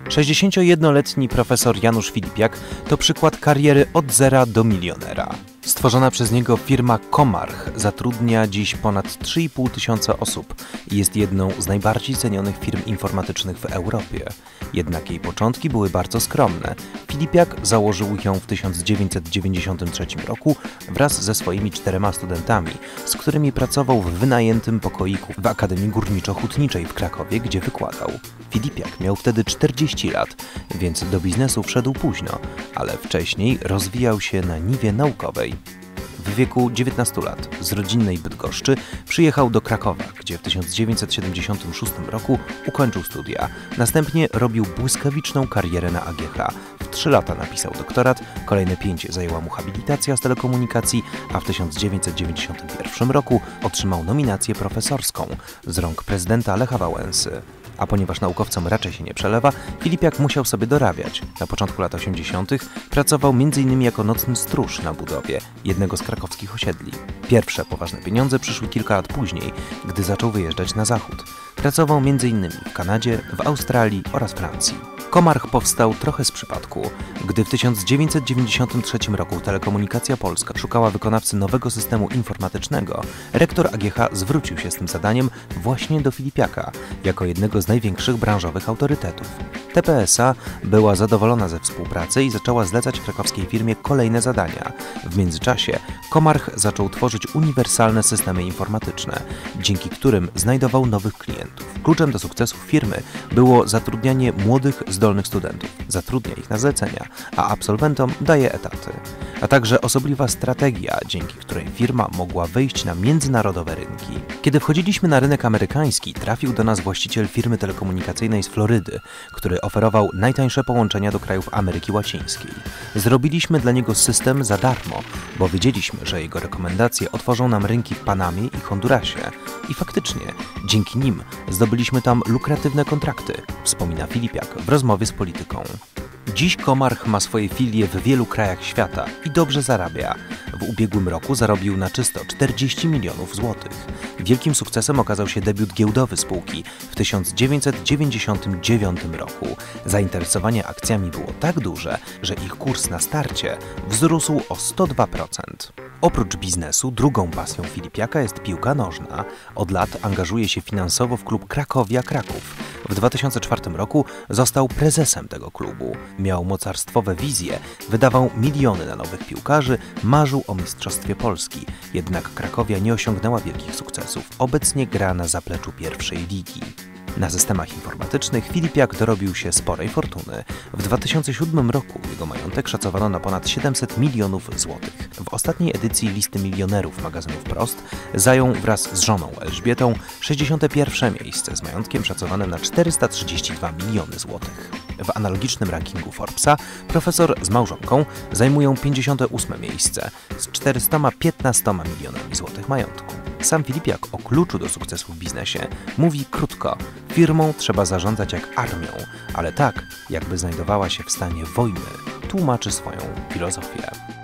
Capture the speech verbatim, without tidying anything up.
sześćdziesięciojednoletni profesor Janusz Filipiak to przykład kariery od zera do milionera. Stworzona przez niego firma Comarch zatrudnia dziś ponad trzy i pół tysiąca osób i jest jedną z najbardziej cenionych firm informatycznych w Europie. Jednak jej początki były bardzo skromne. Filipiak założył ją w tysiąc dziewięćset dziewięćdziesiątym trzecim roku wraz ze swoimi czterema studentami, z którymi pracował w wynajętym pokoiku w Akademii Górniczo-Hutniczej w Krakowie, gdzie wykładał. Filipiak miał wtedy czterdzieści lat, więc do biznesu wszedł późno, ale wcześniej rozwijał się na niwie naukowej. W wieku dziewiętnastu lat z rodzinnej Bydgoszczy przyjechał do Krakowa, gdzie w tysiąc dziewięćset siedemdziesiątym szóstym roku ukończył studia. Następnie robił błyskawiczną karierę na A G H. W trzy lata napisał doktorat, kolejne pięć zajęła mu habilitacja z telekomunikacji, a w tysiąc dziewięćset dziewięćdziesiątym pierwszym roku otrzymał nominację profesorską z rąk prezydenta Lecha Wałęsy. A ponieważ naukowcom raczej się nie przelewa, Filipiak musiał sobie dorabiać. Na początku lat osiemdziesiątych pracował między innymi jako nocny stróż na budowie jednego z krakowskich osiedli. Pierwsze poważne pieniądze przyszły kilka lat później, gdy zaczął wyjeżdżać na zachód. Pracował między innymi w Kanadzie, w Australii oraz Francji. Comarch powstał trochę z przypadku. Gdy w tysiąc dziewięćset dziewięćdziesiątym trzecim roku Telekomunikacja Polska szukała wykonawcy nowego systemu informatycznego, rektor A G H zwrócił się z tym zadaniem właśnie do Filipiaka, jako jednego z największych branżowych autorytetów. T P S A była zadowolona ze współpracy i zaczęła zlecać krakowskiej firmie kolejne zadania. W międzyczasie Comarch zaczął tworzyć uniwersalne systemy informatyczne, dzięki którym znajdował nowych klientów. Kluczem do sukcesu firmy było zatrudnianie młodych, zdolnych studentów. Zatrudnia ich na zlecenia, a absolwentom daje etaty. A także osobliwa strategia, dzięki której firma mogła wejść na międzynarodowe rynki. Kiedy wchodziliśmy na rynek amerykański, trafił do nas właściciel firmy telekomunikacyjnej z Florydy, który oferował najtańsze połączenia do krajów Ameryki Łacińskiej. Zrobiliśmy dla niego system za darmo, bo wiedzieliśmy, że jego rekomendacje otworzą nam rynki w Panamie i Hondurasie. I faktycznie, dzięki nim zdobyliśmy tam lukratywne kontrakty, wspomina Filipiak w rozmowie z Polityką. Dziś Comarch ma swoje filie w wielu krajach świata i dobrze zarabia. W ubiegłym roku zarobił na czysto czterdzieści milionów złotych. Wielkim sukcesem okazał się debiut giełdowy spółki w tysiąc dziewięćset dziewięćdziesiątym dziewiątym roku. Zainteresowanie akcjami było tak duże, że ich kurs na starcie wzrósł o sto dwa procent. Oprócz biznesu, drugą pasją Filipiaka jest piłka nożna. Od lat angażuje się finansowo w klub Krakowia Kraków. W dwa tysiące czwartym roku został prezesem tego klubu. Miał mocarstwowe wizje, wydawał miliony na nowych piłkarzy, marzył o mistrzostwie Polski. Jednak Krakowia nie osiągnęła wielkich sukcesów. Obecnie gra na zapleczu pierwszej ligi. Na systemach informatycznych Filipiak dorobił się sporej fortuny. W dwa tysiące siódmym roku jego majątek szacowano na ponad siedemset milionów złotych. W ostatniej edycji listy milionerów magazynu Wprost zajął wraz z żoną Elżbietą sześćdziesiąte pierwsze miejsce z majątkiem szacowanym na czterysta trzydzieści dwa miliony złotych. W analogicznym rankingu Forbesa profesor z małżonką zajmują pięćdziesiąte ósme miejsce z czterystoma piętnastoma milionami złotych majątku. Sam Filipiak o kluczu do sukcesu w biznesie mówi krótko: firmą trzeba zarządzać jak armią, ale tak, jakby znajdowała się w stanie wojny. Tłumaczy swoją filozofię.